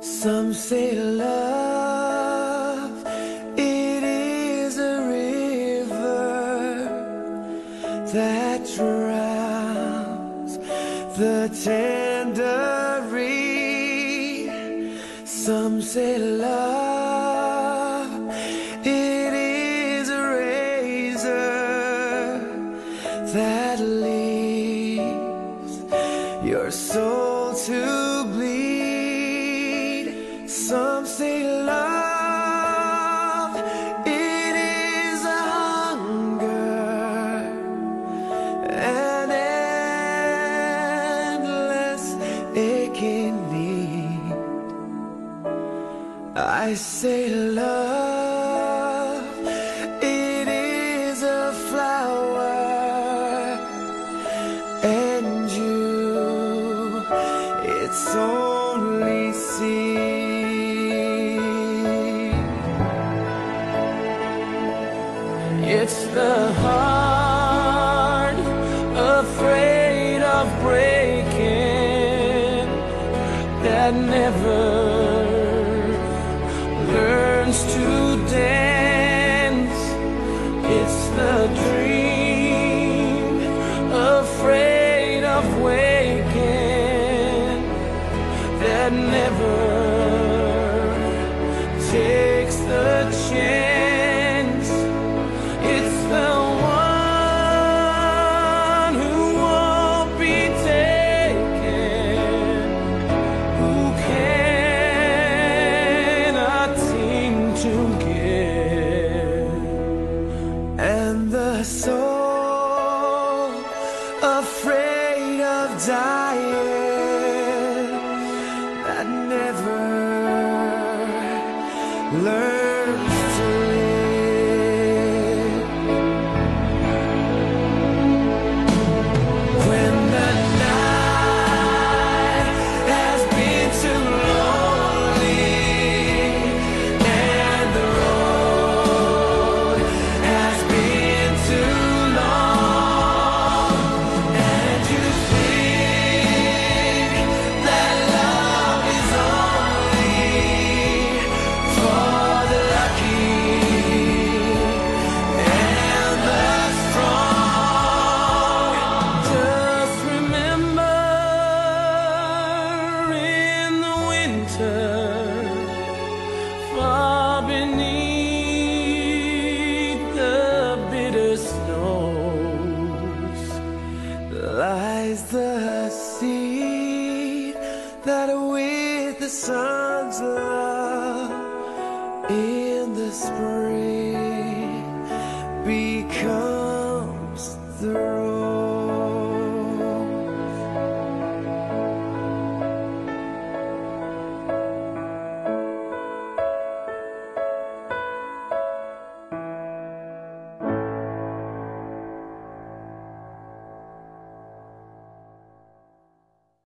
Some say love, it is a river that drowns the tender reed. Some say love, it is a razor that leaves your soul to bleed. Some say love, it is a hunger, an endless aching need. I say love, it is a flower, and you, it's only seed. It's the heart afraid of breaking that never learns to dance. It's the dream afraid of waking that never takes the chance. It's the one who won't be taken, who cannot seem to give. And the soul afraid of dying that never learns to live. When the night has been too lonely and the road has been too long, and you think that love is only for the lucky and the strong, just remember in the winter, far beneath the bitter snows, lies the seed that with the sun's love in the spring becomes the rose.